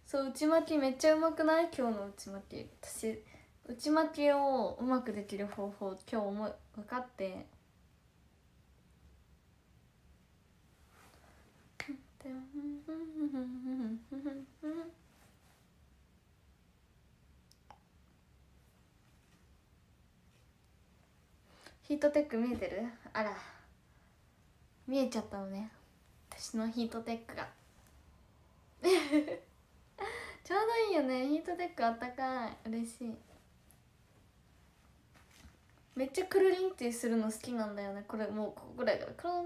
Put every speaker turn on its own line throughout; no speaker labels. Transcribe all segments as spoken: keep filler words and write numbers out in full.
そう、内巻きめっちゃうまくない？今日の内巻き。私内巻きをうまくできる方法今日思い分かって。ヒートテック見えてる？あら見えちゃったのね、私のヒートテックがちょうどいいよね、ヒートテックあったかい、嬉しい。めっちゃくるりんってするの好きなんだよね。これもうここぐらいからくるんって。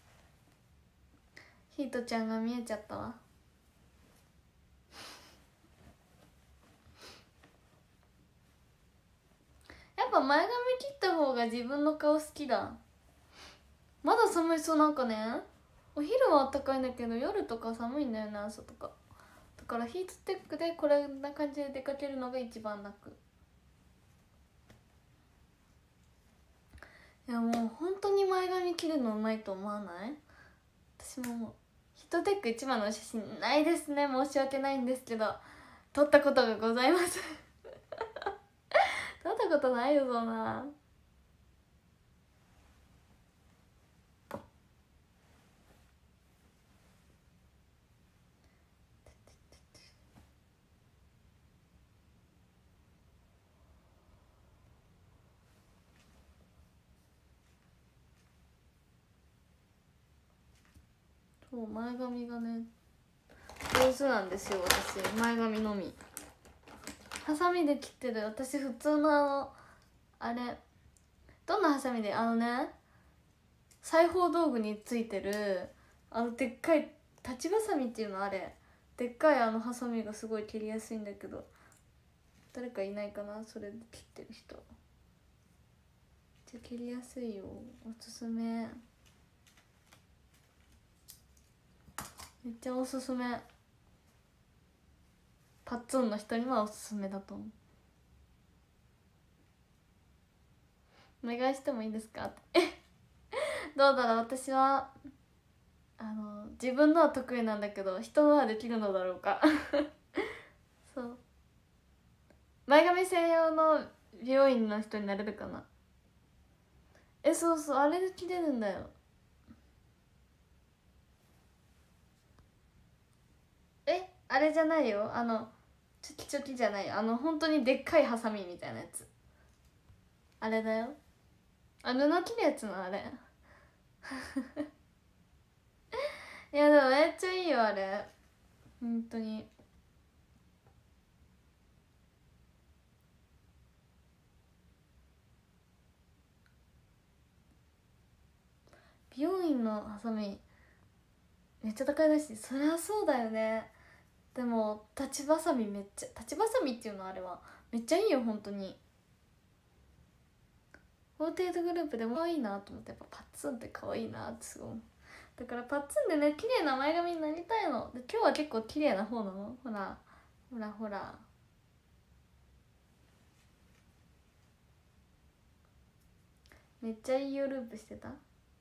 ヒートちゃんが見えちゃったわ。やっぱ前髪切った方が自分の顔好きだ。まだ寒い。そう、なんかね、お昼はあったかいんだけど夜とか寒いんだよね、朝とか。だからヒートテックでこれな感じで出かけるのが一番楽。いやもう本当に前髪切るのうまいと思わない？私ももうヒートテック一番の写真ないですね、申し訳ないんですけど、撮ったことがございます撮ったことないよそんな。そう前髪がね上手なんですよ私。前髪のみハサミで切ってる。私普通のあのあれどんなハサミで、あのね裁縫道具についてるあのでっかい立ちばさみっていうの、あれでっかいあのハサミがすごい切りやすいんだけど、誰かいないかなそれで切ってる人。めっちゃ切りやすいよ、おすすめ、めっちゃおすすめ。パッツンの人にはおすすめだと思う。お願いしてもいいですかってどうだろう、私はあの自分のは得意なんだけど人のはできるのだろうかそう前髪専用の美容院の人になれるかな。え、そうそう、あれで切れるんだよ。え、あれじゃないよ、あのチョキチョキじゃないよ、あの本当にでっかいハサミみたいなやつ、あれだよ、あ、布切るやつのあれいやでもめっちゃいいよあれ、本当に。美容院のハサミめっちゃ高いらしい。そりゃそうだよね。でも立ちばさみめっちゃ、立ちばさみっていうのあれはめっちゃいいよ本当に。フォーテイトグループでも可愛いなと思って、やっぱパッツンって可愛いなってすごい。だからパッツンでね綺麗な前髪になりたいので、今日は結構綺麗な方なの。ほらほらほら、めっちゃいいよループしてた。ちょ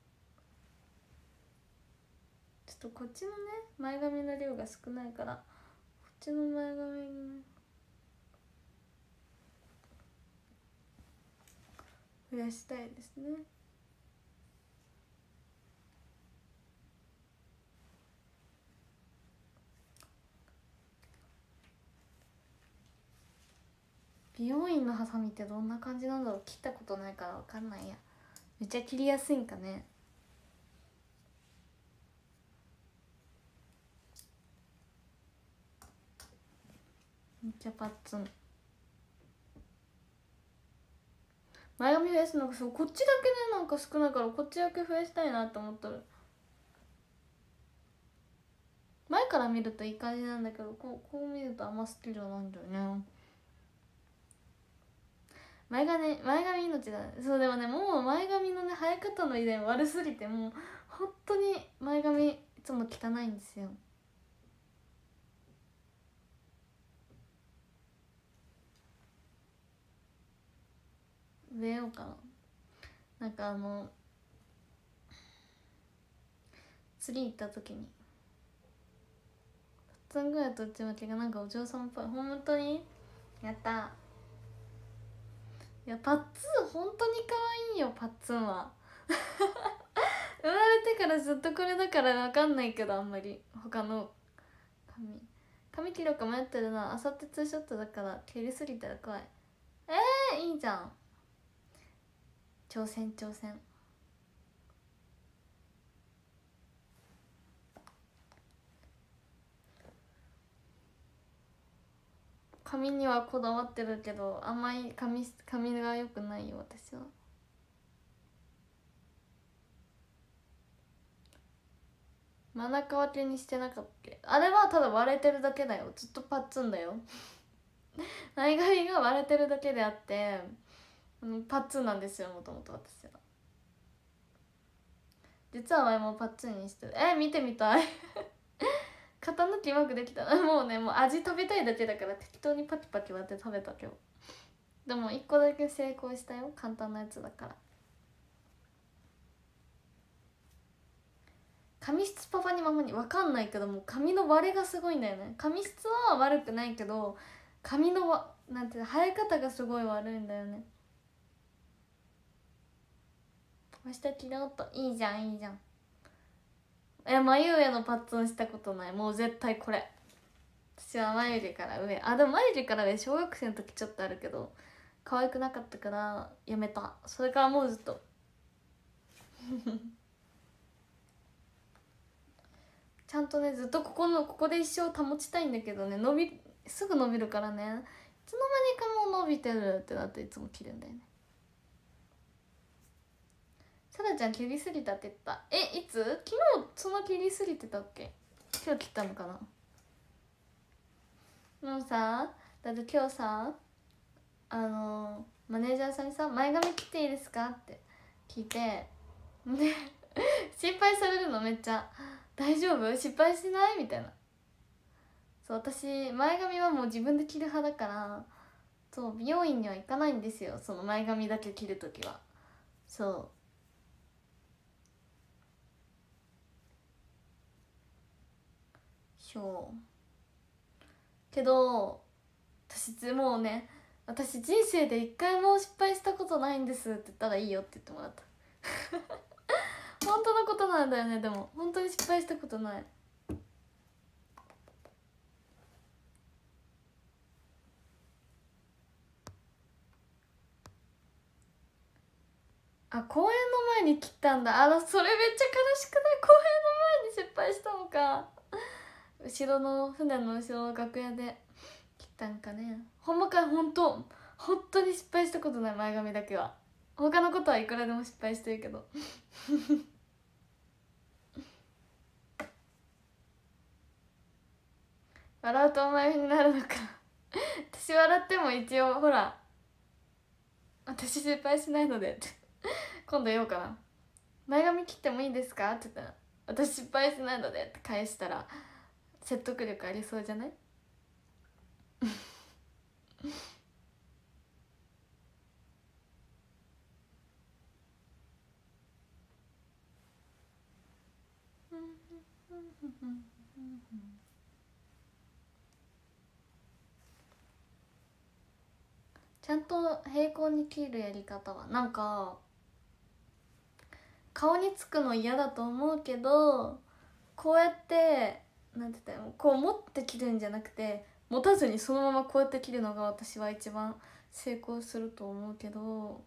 っとこっちのね前髪の量が少ないから、こっちの前髪にね増やしたいですね。美容院のハサミってどんな感じなんだろう、切ったことないから分かんないや。めっちゃ切りやすいんかね。めっちゃパッツン。前髪増やすのがそう、こっちだけねなんか少ないからこっちだけ増やしたいなって思ってる。前から見るといい感じなんだけど、こうこう見るとあんま好きじゃないんだよね。前髪前髪命だね。そうでもね、もう前髪のね生え方の遺伝悪すぎて、もう本当に前髪いつも汚いんですよ。植えようかな。なんかあの釣り行った時にツンぐらいと内巻きがなんかお嬢様っぽい。本当にやった。いやパッツン本当に可愛いよ。パッツンは生まれてからずっとこれだから分かんないけど、あんまり他の髪髪切ろうか迷ってるな。あさってツーショットだから切りすぎたら怖い。えー、いいじゃん。挑戦挑戦。髪にはこだわってるけどあんまり髪髪が良くないよ私は。真ん中分けにしてなかったっけ。あれはただ割れてるだけだよ。ずっとパッツンだよ前髪が割れてるだけであってパッツンなんですよ、もともと私は。実は前もパッツンにしてる。え見てみたい型抜きうまくできたもうね、もう味食べたいだけだから適当にパキパキ割って食べたけど、でもいっこだけ成功したよ。簡単なやつだから。髪質パパにママに分かんないけども、髪の割れがすごいんだよね。髪質は悪くないけど髪のわなんていうの生え方がすごい悪いんだよね。明日切ろうと。いいじゃんいいじゃん。え眉上のパッツンしたことない。もう絶対これ。私は眉毛から上。あでも眉毛から上小学生の時ちょっとあるけど可愛くなかったからやめた。それからもうずっとちゃんとねずっとここのここで一生保ちたいんだけどね、伸びすぐ伸びるからね、いつの間にかもう伸びてるってなっていつも切るんだよね。さらちゃん切りすぎたって言った。えいつ？昨日その切りすぎてたっけ。今日切ったのかな。もうさだって今日さあのマネージャーさんにさ「前髪切っていいですか?」って聞いてで心配されるのめっちゃ「大丈夫？失敗しない？」みたいな。そう私前髪はもう自分で切る派だからそう美容院には行かないんですよ、その前髪だけ切るときは。そうそうけど私もうね私人生で一回も失敗したことないんですって言ったらいいよって言ってもらった本当のことなんだよね。でも本当に失敗したことない。あ公園の前に切ったんだ。あのそれめっちゃ悲しくない？公園の前に失敗したのか。後ろの船の後ろの楽屋で切ったんかね。ほんまか本当本当に失敗したことない。前髪だけは。他のことはいくらでも失敗してるけど笑うとお前になるのか私笑っても一応ほら私失敗しないのでって今度言おうかな。前髪切ってもいいですかって言ったら私失敗しないのでって返したら説得力ありそうじゃないちゃんと平行に切るやり方はなんか顔につくの嫌だと思うけどこうやってなんて言ったらこう持って切るんじゃなくて持たずにそのままこうやって切るのが私は一番成功すると思うけど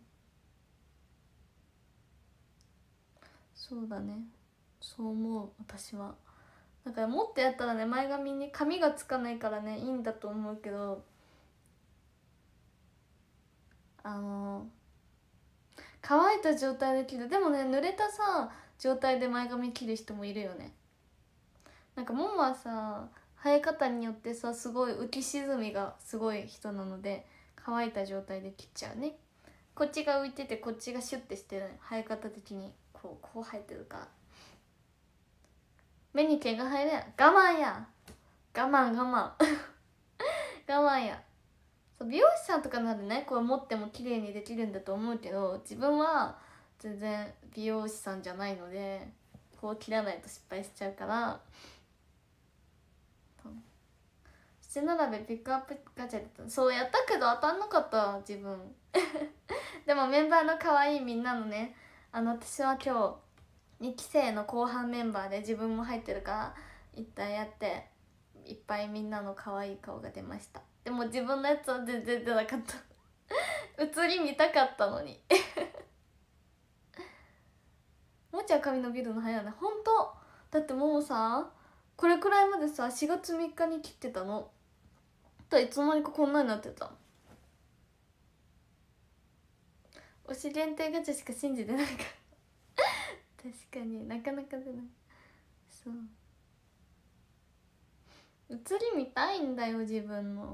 そうだねそう思う私は。だから持ってやったらね前髪に髪がつかないからねいいんだと思うけどあの乾いた状態で切る。でもね濡れたさ状態で前髪切る人もいるよね。なんかももはさ生え方によってさすごい浮き沈みがすごい人なので乾いた状態で切っちゃうね。こっちが浮いててこっちがシュッてしてる生え方的にこうこう生えてるから目に毛が入れん我慢や我慢我慢我慢や。そう美容師さんとかならねこう持っても綺麗にできるんだと思うけど自分は全然美容師さんじゃないのでこう切らないと失敗しちゃうから七並べピックアップガチャでそうやったけど当たんなかった自分でもメンバーの可愛いみんなのね、あの私は今日にき生の後半メンバーで自分も入ってるから一体やっていっぱいみんなの可愛い顔が出ました。でも自分のやつは全然出なかった写り見たかったのにもちゃん髪伸びるの早いね。ほんとだってももさこれくらいまでさしがつみっかに切ってたのといつの間にかこんなになってた。推し限定ガチャしか信じてないから確かになかなか出ない。そう写り見たいんだよ自分の。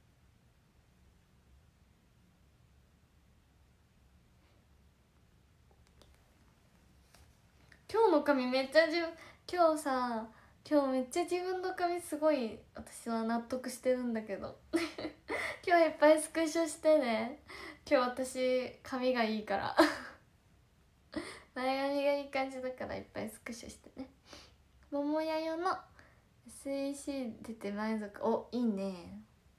今日の髪めっちゃ自分今日さ今日めっちゃ自分の髪すごい私は納得してるんだけど今日いっぱいスクショしてね。今日私髪がいいから前髪がいい感じだからいっぱいスクショしてね。桃屋用の エスイーシー 出て満足。おいいね。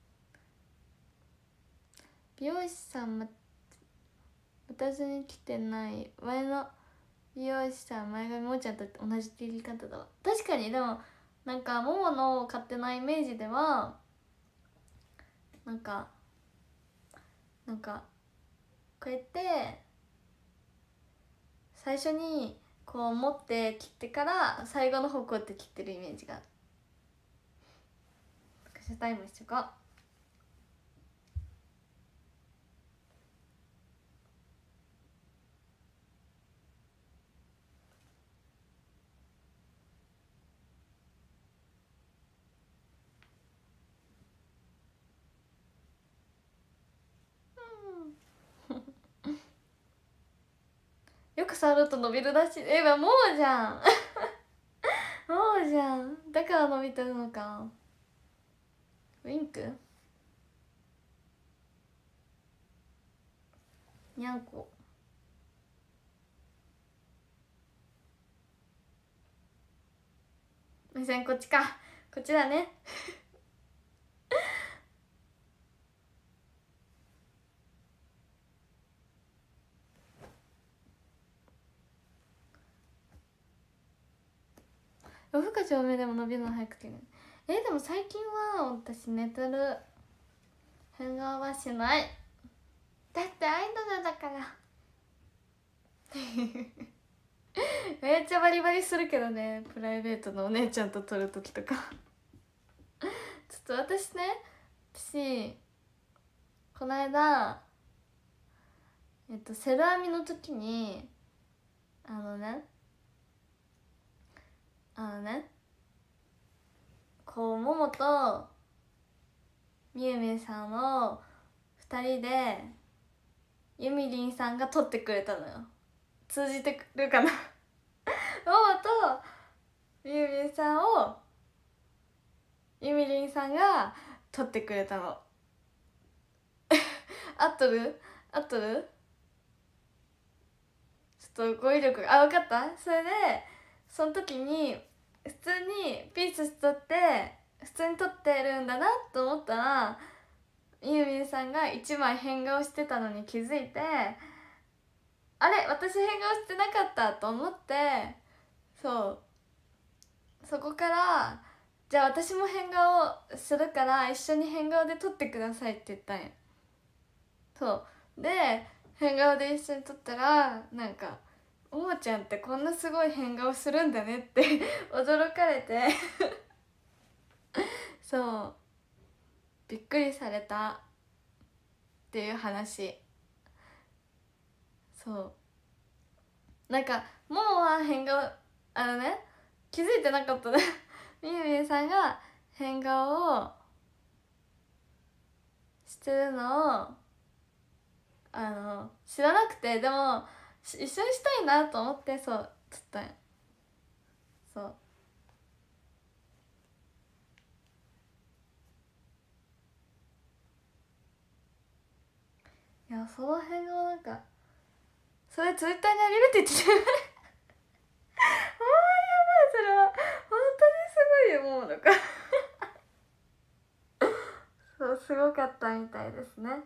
美容師さんま待たずに来てない。前の美容師さん前髪もーちゃんと同じ切り方だわ。確かに。でもなんかももの勝手なイメージではなんかなんかこうやって最初にこう持って切ってから最後の方こうやって切ってるイメージがある。スクショタイムしとこう。よく触ると伸びるらしい。えもうじゃんもうじゃん。だから伸びてるのか。ウインクにゃんこ目線こっちか。こっちだね夜更かし多めでも伸びるの早くてね。えでも最近は私寝てる。変顔はしない。だってアイドルだからめっちゃバリバリするけどね。プライベートのお姉ちゃんと撮る時とかちょっと私ね私この間えっとセル編みの時にあのねあのねこうももとみゆみゆさんをふたりでゆみりんさんが撮ってくれたのよ。通じてるかなももとみゆみゆさんをゆみりんさんが撮ってくれたの合っとる合っとるちょっと語彙力あ分かった。それでその時に普通にピースしとって普通に撮ってるんだなと思ったらみゆみゆさんがいちまい変顔してたのに気づいて、あれ私変顔してなかったと思って、そうそこからじゃあ私も変顔するから一緒に変顔で撮ってくださいって言ったんや。そうで変顔で一緒に撮ったらなんか「おもちゃんってこんなすごい変顔するんだね」って驚かれてそうびっくりされたっていう話。そうなんかももは変顔あのね気づいてなかったねみゆみゆさんが変顔をしてるのをあの知らなくて、でも一緒にしたいなと思ってそう撮ったんや。そういやその辺がなんかそれツイッターにあげるって言ってたよねもうやばいそれは本当にすごいよもうとかそうすごかったみたいですね。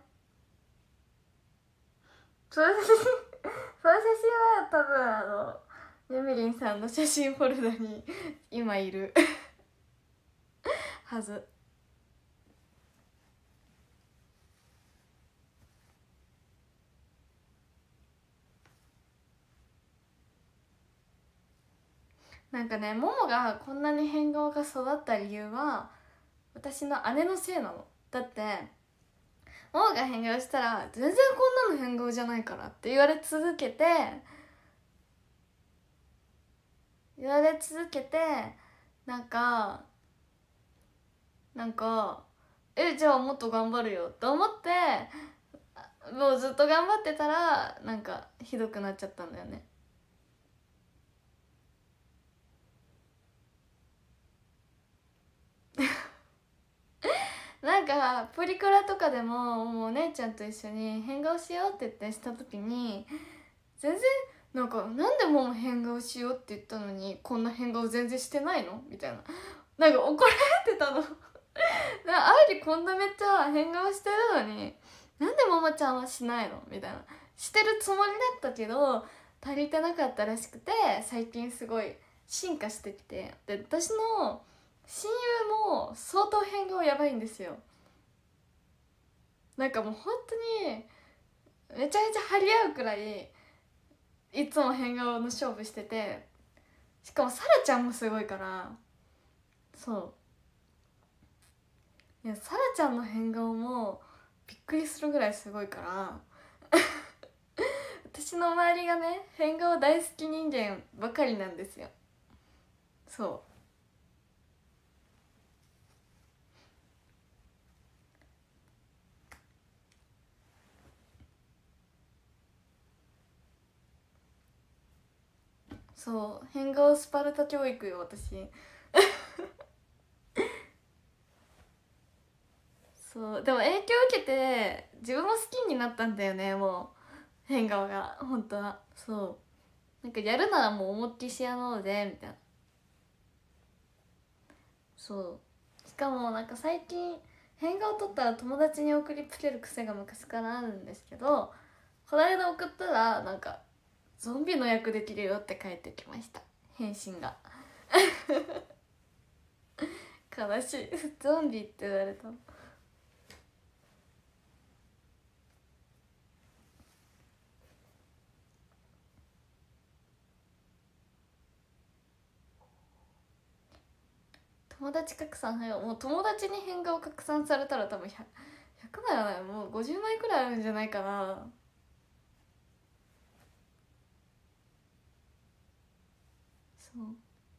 その写真その写真は多分あのゆみりんさんの写真フォルダに今いるはず。なんかね、ももがこんなに変顔が育った理由は私の姉のせいなの。だってももが変顔したら全然こんなの変顔じゃないからって言われ続けて言われ続けてなんかなんかえじゃあもっと頑張るよと思ってもうずっと頑張ってたらなんかひどくなっちゃったんだよね。なんかプリクラとかでももうお姉ちゃんと一緒に変顔しようって言ってした時に全然なんかなんでもう変顔しようって言ったのにこんな変顔全然してないのみたいな、なんか怒られてたのあいりこんなめっちゃ変顔してるのになんでももちゃんはしないのみたいな、してるつもりだったけど足りてなかったらしくて最近すごい進化してきて、で私の親友も相当変顔やばいんですよ。なんかもう本当にめちゃめちゃ張り合うくらいいつも変顔の勝負してて、しかもさらちゃんもすごいから、そういやさらちゃんの変顔もびっくりするぐらいすごいから私の周りがね変顔大好き人間ばかりなんですよ。そうそう変顔スパルタ教育よ私そうでも影響受けて自分も好きになったんだよね、もう変顔が本当は。そうなんかやるならもう思いっきしやろうぜみたいな。そうしかもなんか最近変顔撮ったら友達に送りつける癖が昔からあるんですけど、この間送ったらなんかゾンビの役できるよって返ってきました、返信が悲しいゾンビって言われた。友達拡散はよ、もう友達に変顔拡散されたら多分 ひゃく, ひゃくまいはない、もうごじゅうまいくらいあるんじゃないかな。そう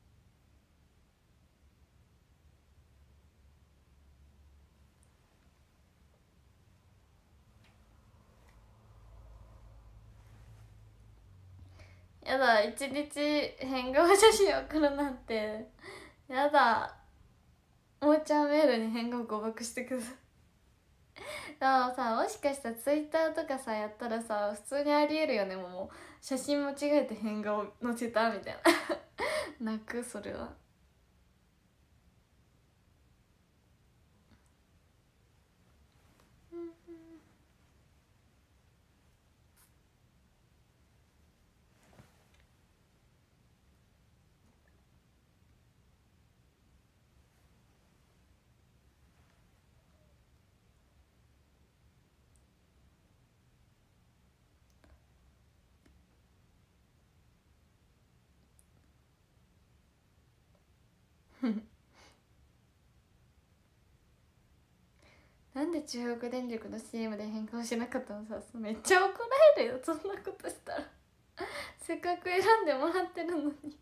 やだ一日変顔写真送るなんてやだ。もーちゃんメールに変顔誤爆してくださいだからさ、もしかしたらツイッターとかさやったらさ普通にありえるよね、もう写真間違えて変顔載せたみたいな泣くそれは。なんで中国電力の シーエム で変更しなかったのさ、めっちゃ怒られるよそんなことしたらせっかく選んでもらってるのに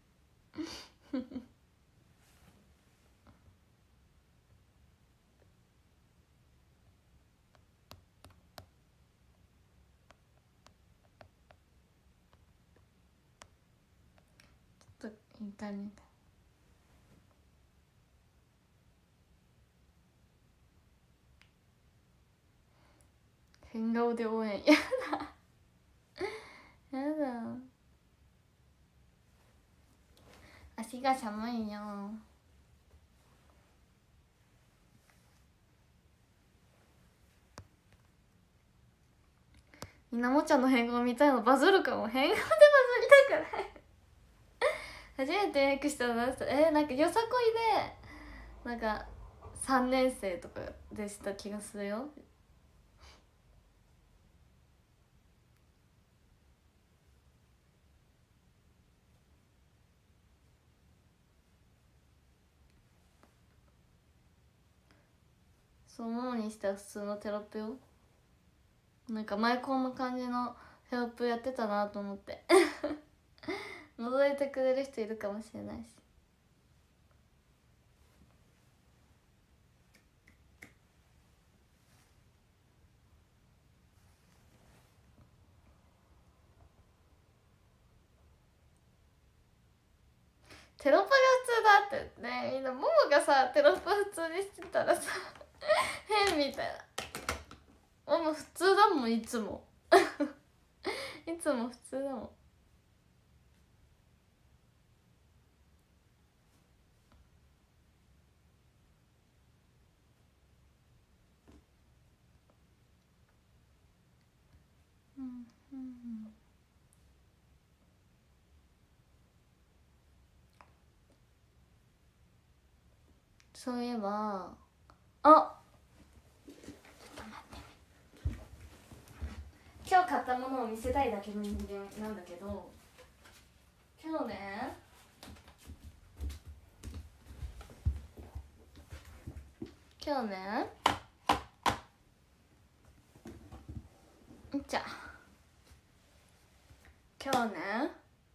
ちょっとインターネット変顔で応援やだやだ足が寒いよ。 みんなもちゃの変顔見たいのバズるかも。変顔でバズりたくない初めてメイクしたのなんしたえー、なんかよさこいでなんかさんねん生とかでした気がするよ。そうものにしては普通のテロップよ。なんか前こんな感じのテロップやってたなと思って覗いてくれる人いるかもしれないし。テロップが普通だってね、みんなももがさテロップ普通にしてたらさ変みたいな。もも普通だもんいつもいつも普通だもん。うんうんうん、そういえばあ今日買ったものを見せたいだけの人間なんだけど、今日ね今日ねんちゃ今日ね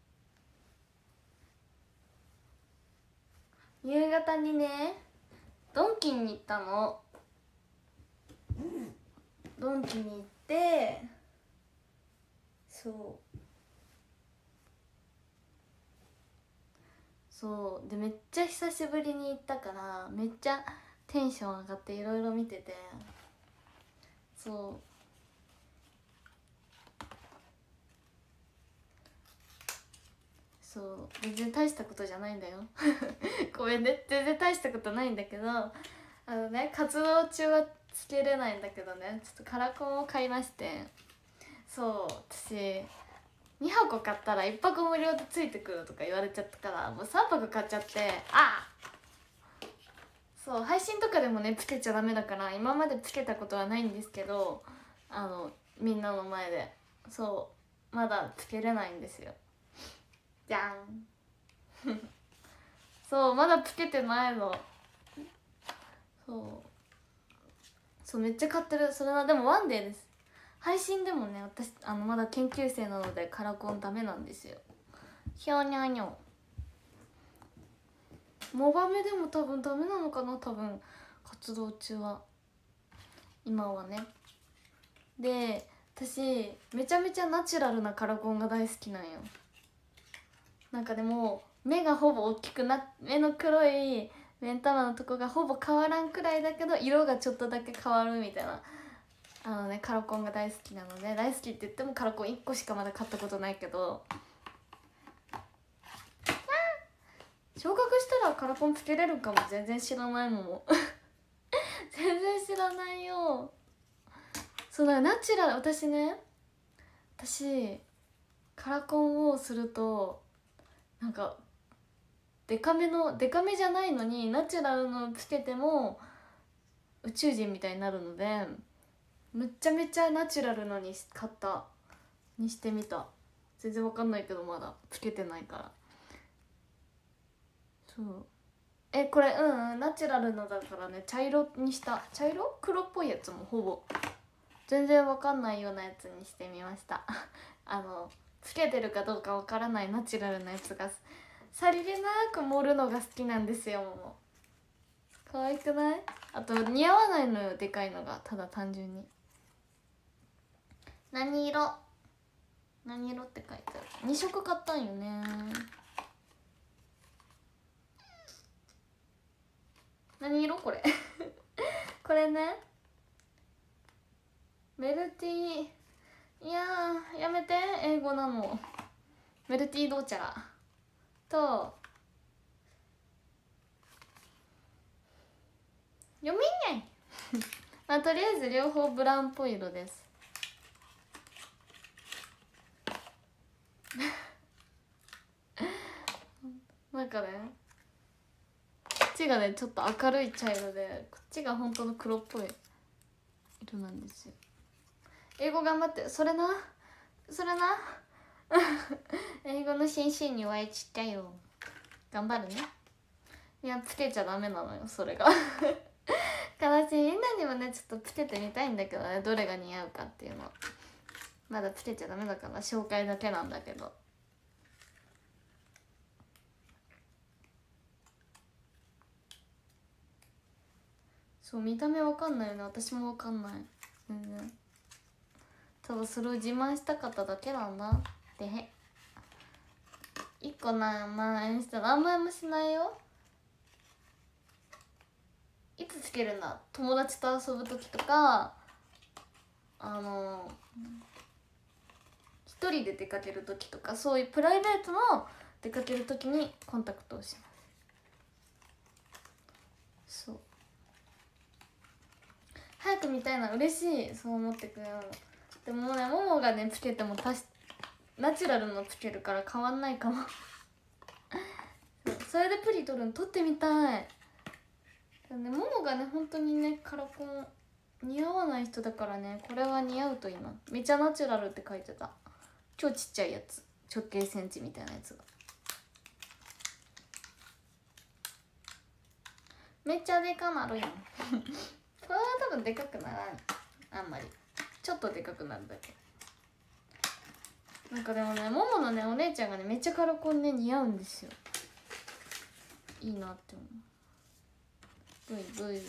夕方にねドンキに行ったの。ドンキに行ってそうそうでめっちゃ久しぶりに行ったからめっちゃテンション上がっていろいろ見てて、そうそう全然大したことじゃないんだよごめんね、全然大したことないんだけど、あのね活動中はつけれないんだけどね、ちょっとカラコンを買いまして、そう私にはこ買ったらいっぱく無料でついてくるとか言われちゃったからもうさんぱく買っちゃって、あそう配信とかでもねつけちゃダメだから今までつけたことはないんですけど、あのみんなの前でそうまだつけれないんですよ。じゃんそうまだつけてないの。そうそうめっちゃ買ってる。それはでもワンデーです。配信でもね私あのまだ研究生なのでカラコンダメなんですよ。ひょにゃにょモバメでも多分ダメなのかな、多分活動中は今はね。で私めちゃめちゃナチュラルなカラコンが大好きなんよ。なんかでも目がほぼ大きくな目の黒い目ん玉のとこがほぼ変わらんくらいだけど色がちょっとだけ変わるみたいなあのねカラコンが大好きなので、大好きって言ってもカラコンいっこしかまだ買ったことないけど、昇格したらカラコンつけれるかも。全然知らないもん全然知らないよ。そうだナチュラル私ね私カラコンをするとなんかデカめのデカめじゃないのにナチュラルのつけても宇宙人みたいになるのでむっちゃめちゃナチュラルのに買ったにしてみた。全然わかんないけどまだつけてないから。そうえこれうんうんナチュラルのだからね茶色にした。茶色黒っぽいやつもほぼ全然わかんないようなやつにしてみましたあのつけてるかどうかわからないナチュラルなやつがさりげなく盛るのが好きなんですよ。もう可愛くない？あと似合わないのよでかいのが。ただ単純に何色何色って書いてある。に色買ったんよね。何色これこれねメルティー、いやーやめて英語なの。メルティードーチャラと読めないまあとりあえず両方ブラウンっぽい色です。 かねこっちがねちょっと明るい茶色でこっちが本当の黒っぽい色なんですよ。英語頑張って。それなそれな英語の先生にお会いしたよ。頑張るね。いやつけちゃダメなのよそれが悲しい。みんなにもねちょっとつけてみたいんだけどね、どれが似合うかっていうのまだつけちゃダメだから紹介だけなんだけど。そう見た目わかんないよね。私もわかんない全然。ただそれを自慢したかっただけなんだってへ。一個なまあ演出何枚もしないよ。いつつけるんだ。友達と遊ぶ時とかあの一人で出かける時とかそういうプライベートの出かける時にコンタクトをします。そう早く見たいのは嬉しい。そう思ってくれるの。でもねももがねつけてもたしナチュラルのつけるから変わんないかもそれでプリ取るの取ってみたい。でもねももがね本当にねカラコン似合わない人だからねこれは似合うといいな。めちゃナチュラルって書いてた。超ちっちゃいやつ直径センチみたいなやつがめっちゃでかなるやんこれは多分でかくならん。あんまりちょっとでかくなるだけ。なんかでもねもものねお姉ちゃんがねめっちゃカラコンね似合うんですよ。いいなって思う。ブイブイ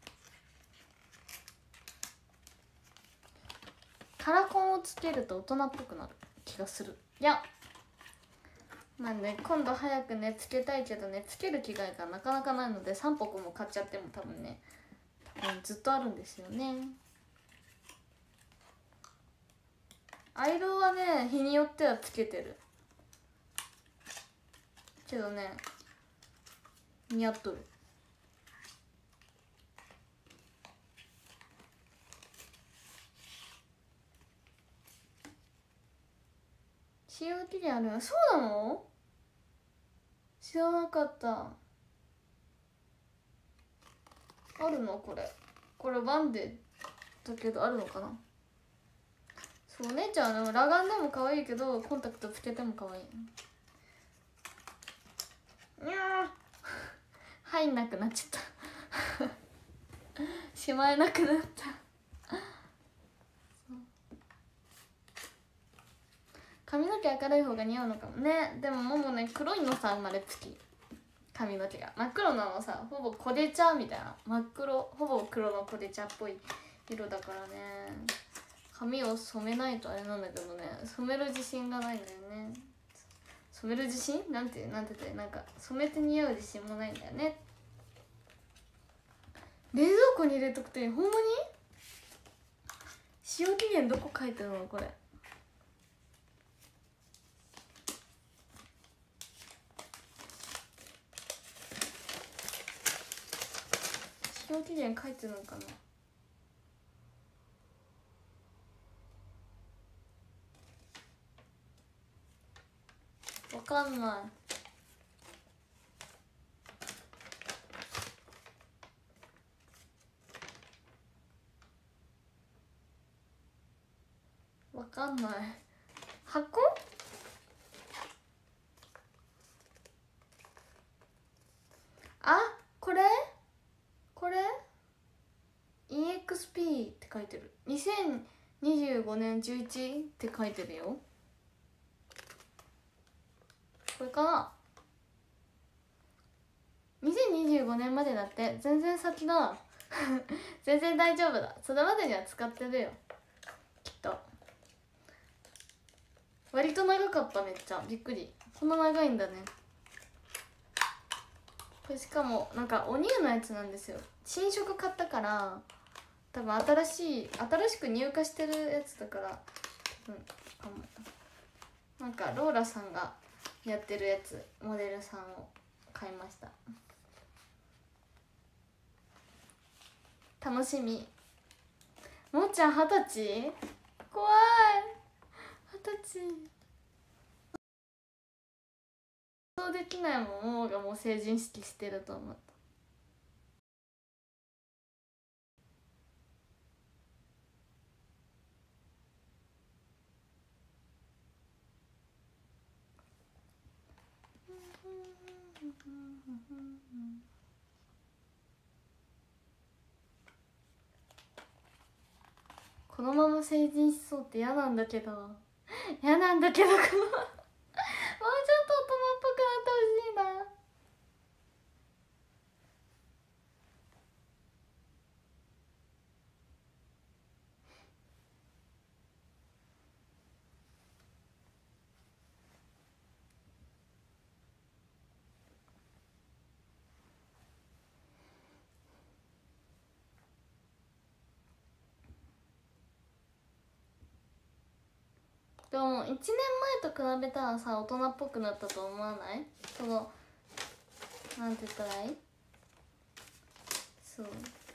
カラコンをつけると大人っぽくなる気がする。いやまあね今度早くねつけたいけどねつける機会がなかなかないのでさんぽこも買っちゃっても多分ね多分ずっとあるんですよね。アイロンはね日によってはつけてるけどね似合っとる。使用期限あるの？そうなの？知らなかった。あるの？これこれワンデーだけどあるのかな。そうお姉ちゃんはでも裸眼でも可愛いけどコンタクトつけても可愛い。にゃー入んなくなっちゃったしまえなくなった髪の毛明るい方が似合うのかもね。でもももね黒いのさ生まれつき髪の毛が真っ黒なのさほぼコデ茶みたいな真っ黒ほぼ黒のコデ茶っぽい色だからね髪を染めないとあれなんだけどね染める自信がないんだよね。染める自信なんてなんて言ってなんか染めて似合う自信もないんだよね。冷蔵庫に入れとくといい。ほんまに使用期限どこ書いてるのこれ。使用期限書いてるのかな。わかんない。わかんない。箱？あ、これ？これ？ イーエックスピー って書いてる。にせんにじゅうごねんじゅういちって書いてるよ。これかな。にせんにじゅうごねんまでだって。全然先だ全然大丈夫だ。それまでには使ってるよきっと。割と長かった。めっちゃびっくり。こんな長いんだね。これしかもなんかお乳のやつなんですよ。新色買ったから多分新しい新しく入荷してるやつだから多分かも。なんかローラさんがやってるやつモデルさんを買いました。楽しみ。もっちゃん二十歳？怖い。二十歳。そ想できないもん。ももがもう成人式してると思った。このまま成人しそうって嫌なんだけど嫌なんだけどこのもうちょっと大人っぽくなってほしいな。でもいちねんまえと比べたらさ大人っぽくなったと思わない？そのなんて言ったらいい？そう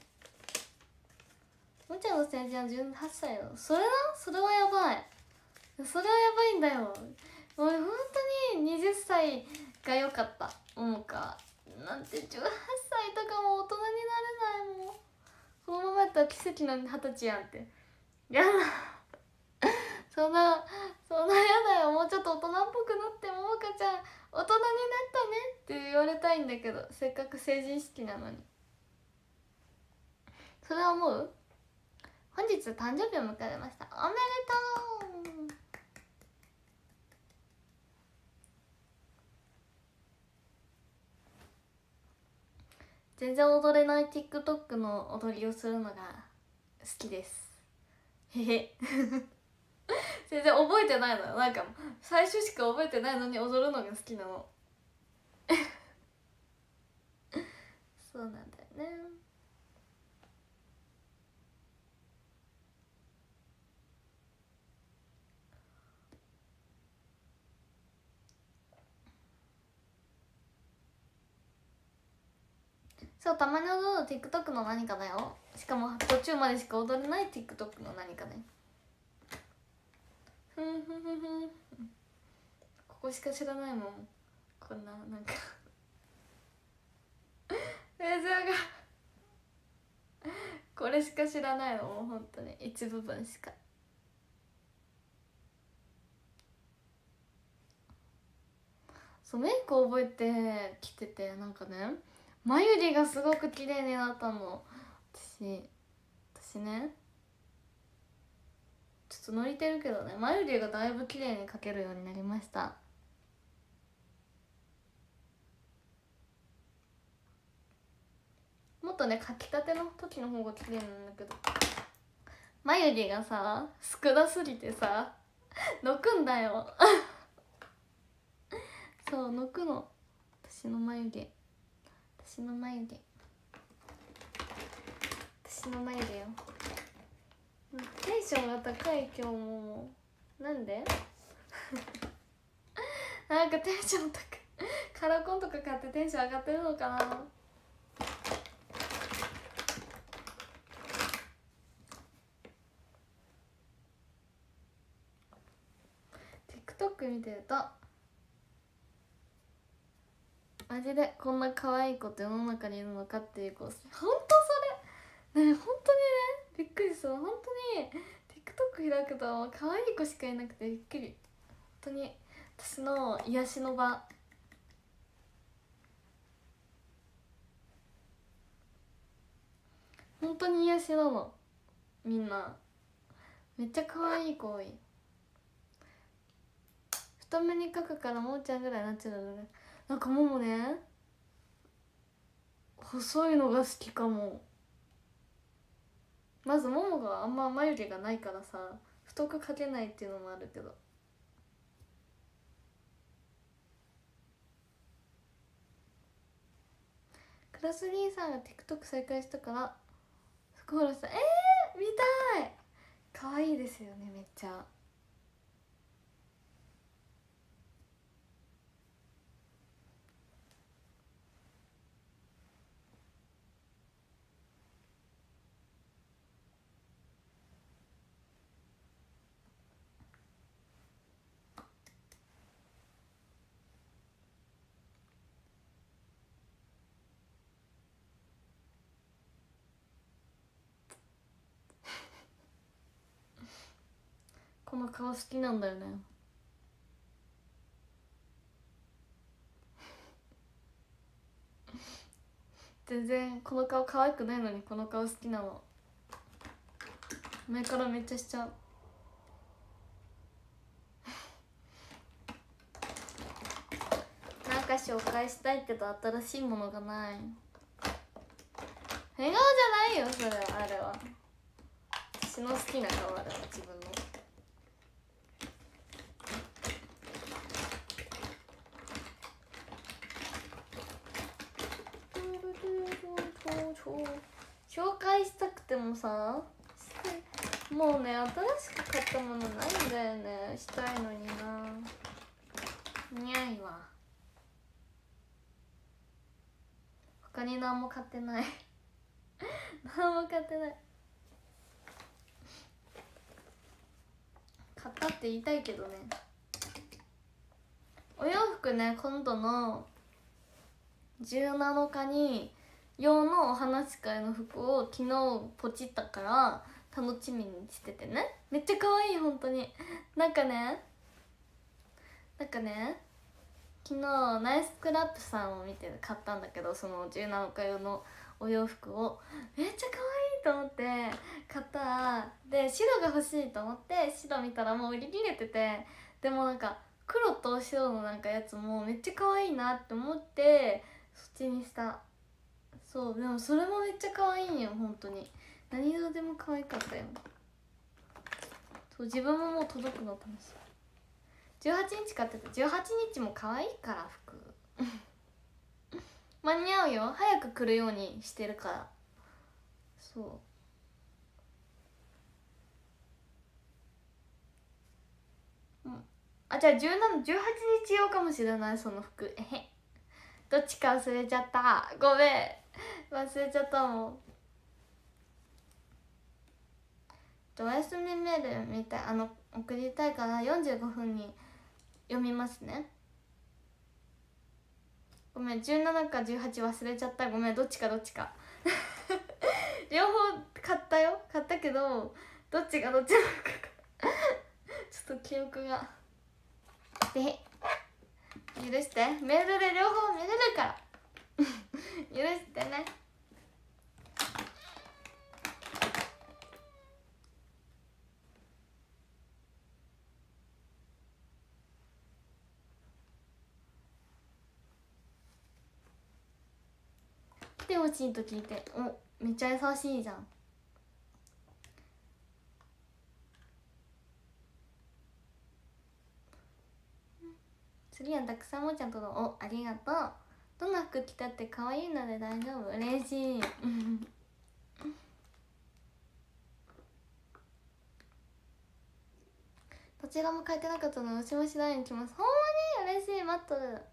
もちゃんの成人はじゅうはっさいよ。それなそれはやばい。それはやばいんだよ。俺本当にはたちが良かった。もうかなんてじゅうはっさいとかも大人になれないもん。このままやったら奇跡のはたちやんって。やだそんなそんなやだよ。もうちょっと大人っぽくなってももかちゃん大人になったねって言われたいんだけど、せっかく成人式なのに。それは思う？本日誕生日を迎えました。おめでとう。全然踊れない TikTok の踊りをするのが好きです。へへ全然覚えてないのよ。なんか最初しか覚えてないのに踊るのが好きなのそうなんだよね。そうたまに踊る TikTok の何かだよ。しかも途中までしか踊れない TikTok の何かね。ふんふんふんふんここしか知らないもん。こんななんか映像がこれしか知らないの。もうほんとに一部分しか。そうメイク覚えてきてて、なんかね眉毛がすごく綺麗になったの。私私ねちょっと抜いてるけどね、眉毛がだいぶ綺麗に描けるようになりました。もっとね描きたての時の方が綺麗なんだけど、眉毛がさ少なすぎてさ抜くんだよそう抜くの。私の眉毛私の眉毛私の眉毛よ。テンションが高い今日も。なんでなんかテンション高いカラコンとか買ってテンション上がってるのかな。TikTok 見てるとマジでこんな可愛い子って世の中にいるのかっていう子、ほんとそれねえ、ほんとにねびっくりした。ほんとに TikTok 開くと可愛い子しかいなくてびっくり。ほんとに私の癒しの場。ほんとに癒しなの。みんなめっちゃ可愛い子多い。太めに描くからもーちゃんぐらいナチュラルで、なんかももね細いのが好きかも。まずももがあんま眉毛がないからさ太く描けないっていうのもあるけど、クラスリーさんが TikTok 再開したから福原さんえー、見たい。可愛いですよねめっちゃ。 この顔好きなんだよね。全然この顔可愛くないのにこの顔好きなの。前からめっちゃしちゃう。なんか紹介したいけど新しいものがない。変顔じゃないよそれは。あれは私の好きな顔。あれは自分の。紹介したくてもさ、もうね新しく買ったものないんだよね。したいのにな。にゃいわ。他に何も買ってない何も買ってない。買ったって言いたいけどね。お洋服ね、今度のじゅうなのかに用のお話し会の服を昨日ポチったから楽しみにしててね。めっちゃ可愛い本当に。なんかねなんかね昨日ナイスクラップさんを見て買ったんだけど、そのじゅうなのか用のお洋服をめっちゃ可愛いと思って買ったら、で白が欲しいと思って白見たらもう売り切れてて、でもなんか黒と白のなんかやつもめっちゃ可愛いなって思ってそっちにした。そう、でもそれもめっちゃ可愛いんよ本当に。何色でも可愛かったよ。そう、自分ももう届くの楽しい。じゅうはちにち買ってた。じゅうはちにちも可愛いから服間に合うよ。早く来るようにしてるから。そう、うん、あ、じゃあじゅうなな、じゅうはちにち用かもしれないその服。えへ、どっちか忘れちゃった。ごめん忘れちゃったもん。おやすみメールみたい、あの送りたいからよんじゅうごふんに読みますね。ごめん、じゅうななかじゅうはち忘れちゃった。ごめん、どっちかどっちか両方買ったよ。買ったけどどっちがどっちなのかちょっと記憶が。で許して、メールで両方見れるから許してね。来てほしいと聞いて、お、めっちゃ優しいじゃん。次はたくさんもちゃんとの、お、ありがとう。どんな服着たって可愛いので大丈夫。嬉しいどちらも書いてなかったので牛しないに来ます。ほんまに嬉しい。待っとる。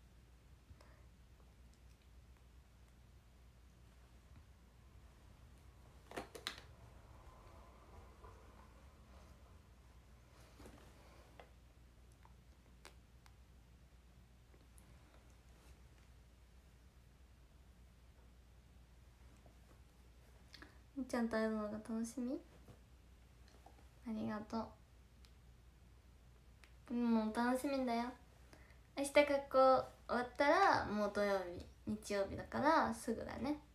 みっちゃんと会えるのが楽しみ。ありがとう。もう楽しみだよ。明日学校終わったらもう土曜日日曜日だからすぐだね。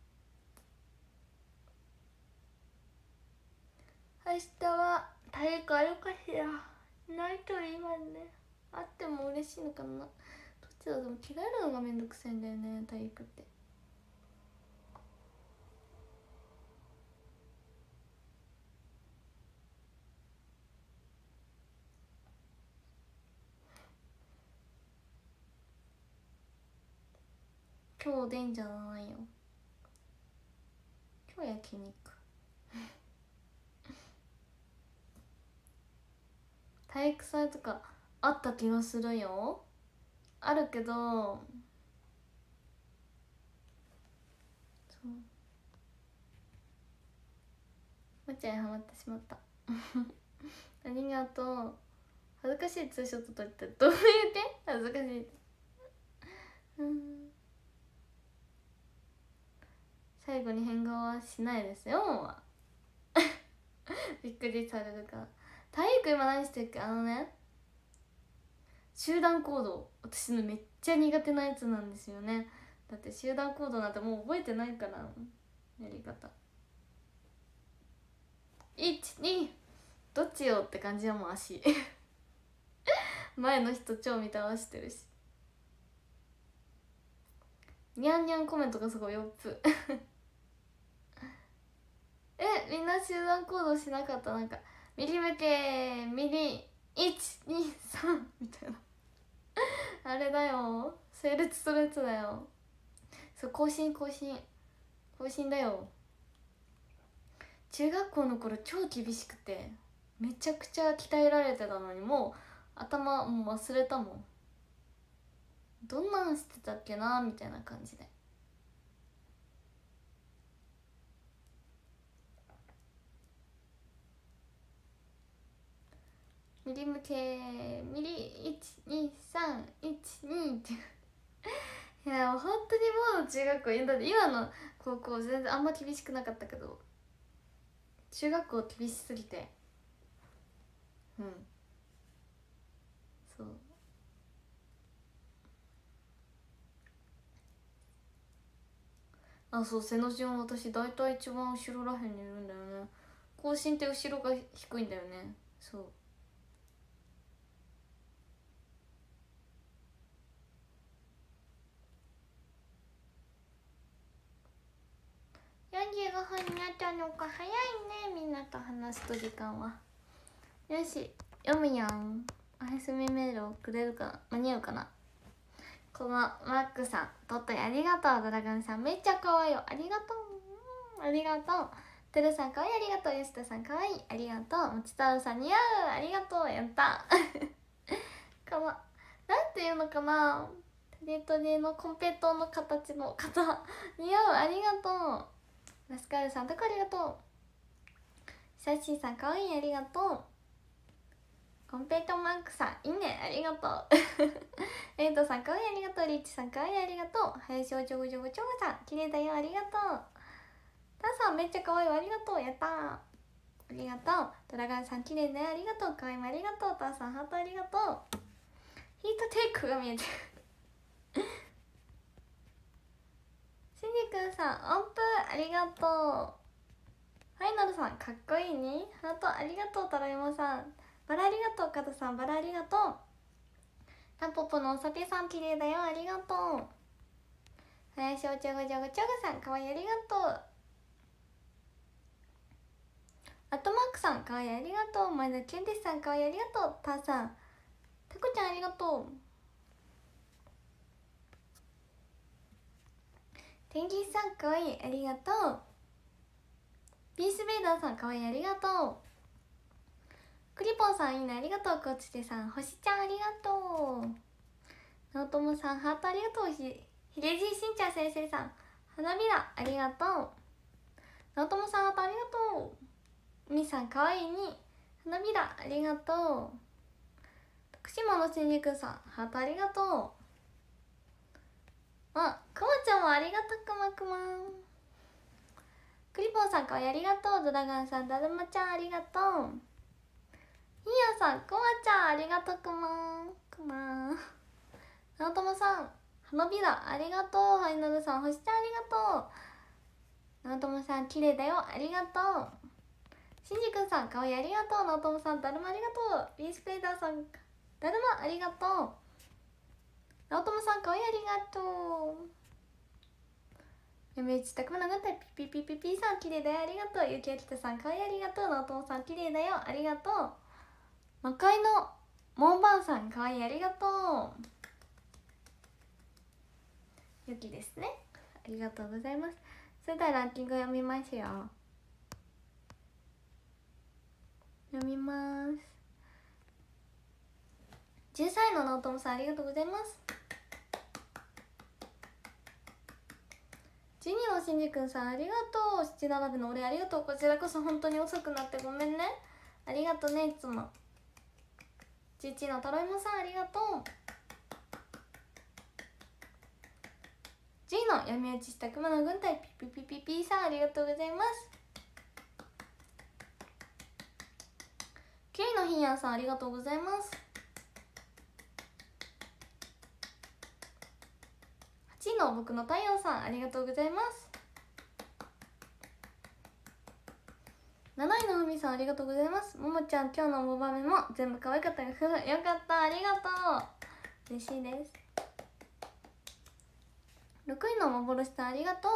明日は体育あるかしら。ないといいわね。あっても嬉しいのかな。どっちだ。でも着替えるのがめんどくさいんだよね体育って。今日おでんじゃないよ。今日焼肉体育祭とかあった気がするよ。あるけど、そうむちゃにハマってしまったありがとう。恥ずかしいツーショット撮ってどういう点恥ずかしいってうん最後に変顔はしないですよびっくりされるから。 体育今何してるっけ。あのね、集団行動、私のめっちゃ苦手なやつなんですよね。だって集団行動なんてもう覚えてないから、やり方いちにどっちよって感じはもう足前の人超見たわしてるし、にゃんにゃんコメントがすごいよっつえ、みんな集団行動しなかった？なんか右向け右いちにさんみたいなあれだよ、整列ストレッチだよ。そう、更新更新更新だよ。中学校の頃超厳しくてめちゃくちゃ鍛えられてたのに、もう頭もう忘れたもん。どんなんしてたっけなみたいな感じで。右向け右いちにさんいちにっていや本当にもう中学校、だって今の高校全然あんま厳しくなかったけど、中学校厳しすぎて、うん、そう。あ、そう、背の順私大体一番後ろらへんにいるんだよね。更新って後ろが低いんだよね。そう。よんじゅうごふんになったのか、早いね、みんなと話すと時間は。よし、読むやん。おやすみメールをくれるかな、間に合うかな。このマックさん、とっといありがとう。ドラゴンさんめっちゃ可愛いよ、ありがとう。ありがとう。てるさん可愛い、ありがとう。ゆすたさん可愛い、ありがとう。もちたろさん似合う、ありがとう。やったこのなんていうのかな、テレトレのコンペイトーの形の方似合う、ありがとう。ラスカルさんとかありがとう。シャッシーさん可愛い、ありがとう。コンペイトマックさんいいね、ありがとうエイトさん可愛い、ありがとう。リッチさん可愛い、ありがとう。林おちょごちょごちょごさん綺麗だよ、ありがとう。タンさんめっちゃ可愛い、ありがとう。やったー、ありがとう。ドラガンさん綺麗だよ、ありがとう。可愛いもありがとう。タンさんハートありがとう。ヒートテイクが見えてるシンジくんさん音符ありがとう。ファイナルさんかっこいいね、ハートありがとう。タラヤマさんバラありがとう。カトさんバラありがとう。タンポポのお酒さん綺麗だよ、ありがとう。林おちょごちょごちょごさんかわいい、ありがとう。アットマークさんかわいい、ありがとう。前田健ですさんかわいい、ありがとう。ターさんタコちゃんありがとう。テンギスさんかわいい、ありがとう。ピースベイダーさんかわいい、ありがとう。クリポンさんいいね、ありがとう。コチテさん星ちゃんありがとう。ナオトモさんハートありがとう。ひひれじいしんちゃん先生さん花びらありがとう。ナオトモさんハートありがとう。みさんかわいいに花びらありがとう。徳島のしんじくんさんハートありがとう。あ、くまちゃんもありがとう。くまくまクリポンさんかわいい、ありがとう。ドラガンさんだるまちゃんありがとう。ひやさんくまちゃんありがとう。くまくまなおともさん花びらありがとう。ファイナルさん星ちゃんありがとう。なおともさん綺麗だよ、ありがとう。しんじくんさんかわいい、ありがとう。なおともさんだるまありがとう。ビースペイダーさんだるまありがとう。なおともさんかわいい、ありがとう。やめうちたくまながたいピピピピピさん綺麗だよ、ありがとう。ゆきあきたさんかわいい、ありがとう。なおともさん綺麗だよ、ありがとう。魔界のモンバンさんかわいい、ありがとう。ゆきですね、ありがとうございます。それではランキング読みますよ。読みます。じゅうさんいのなおともさんありがとうございます。じゅうにのしんじくんさんありがとう。しち並べの俺ありがとう。こちらこそ本当に遅くなってごめんね、ありがとうねいつも。じゅういちのたろいもさんありがとう。じゅういの闇討ちした熊の軍隊ピピピピピさんありがとうございます。きゅういのひんやんさんありがとうございます。はちいの僕の太陽さんありがとうございます。なないのふみさんありがとうございます。ももちゃん今日のモバメも全部可愛かったよ。よかった、ありがとう、嬉しいです。ろくいの幻さんありがとう。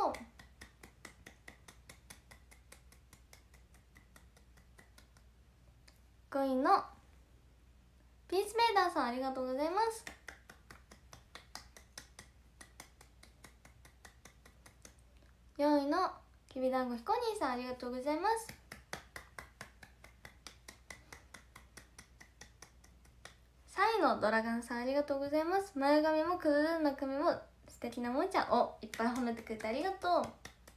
ごいのピースメーダーさんありがとうございます。よんいのきびだんごひこにんさんありがとうございます。さんいのドラガンさんありがとうございます。前髪もくるるんの髪も素敵なもんちゃんをいっぱい褒めてくれてありがとう。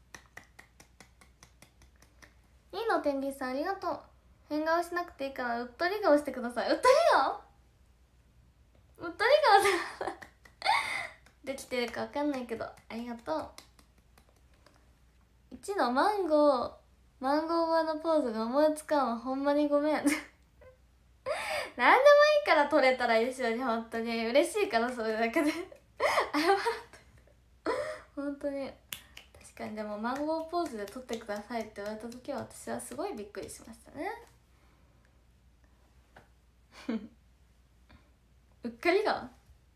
にいの天理さんありがとう。変顔しなくていいからうっとり顔してください。うっとり顔うっとり顔できてるかわかんないけどありがとう。いちのマンゴーマンゴーバーのポーズが思いつかんわ、ほんまにごめん何でもいいから撮れたらいいしよね、ほんとに嬉しいからそれだけで謝ってほんとに。確かにでもマンゴーポーズで撮ってくださいって言われた時は私はすごいびっくりしましたねうっかりが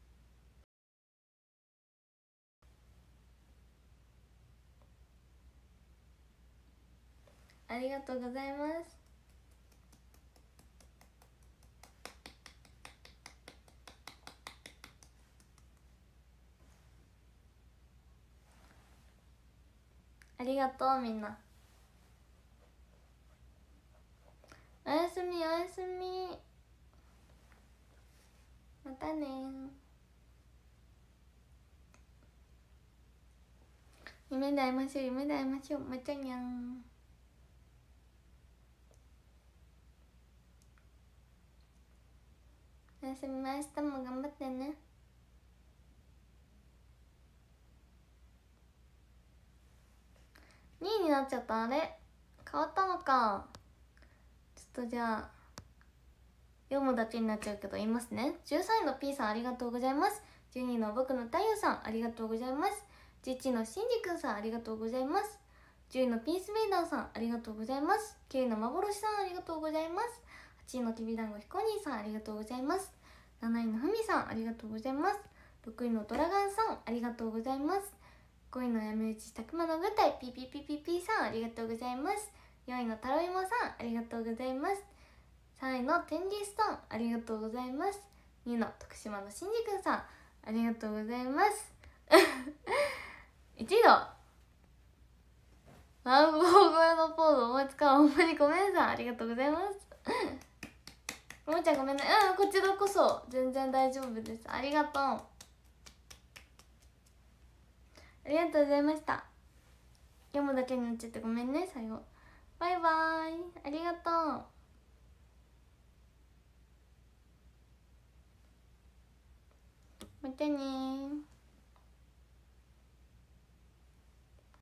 ありがとうございます。ありがとうみんな。おやすみおやすみ、またね。夢で会いましょう夢で会いましょう、またにゃん。おやすみ、明日も頑張ってね。にいになっちゃった。あれ変わったのか。ちょっとじゃあ読むだけになっちゃうけど言いますね。じゅうさんいの P さんありがとうございます。じゅうにいの僕の太陽さんありがとうございます。じゅういちいのしんじくんさんありがとうございます。じゅういのピースメイダーさんありがとうございます。きゅういの幻さんありがとうございます。はちいのきびだんごひこにんさんありがとうございます。なないのふみさんありがとうございます。ろくいのドラガンさんありがとうございます。ごいの闇討ちたくまの舞台ピピピピピさんありがとうございます。よんいのタロイモさんありがとうございます。さんいのテンギスさんありがとうございます。にいの徳島のしんじくんさんありがとうございますいちいのマンゴー越えのポーズ思いつかん、ほんまにごめんさんありがとうございますももちゃんごめんね。うん、こちらこそ全然大丈夫です。ありがとうありがとうございました。読むだけになっちゃってごめんね最後。バイバーイ、ありがとう。またねー。